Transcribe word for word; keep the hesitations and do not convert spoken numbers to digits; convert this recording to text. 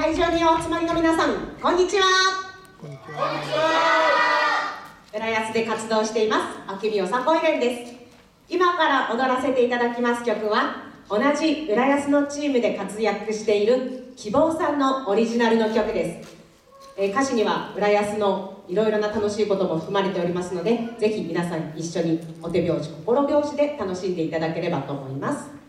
会場にお集まりの皆さん、こんにちは。 こんにちは。 浦安で活動しています秋美代さこいれんです。今から踊らせていただきます曲は、同じ浦安のチームで活躍している希望さんのオリジナルの曲です。えー、歌詞には浦安のいろいろな楽しいことも含まれておりますので、ぜひ皆さん一緒にお手拍子心拍子で楽しんでいただければと思います。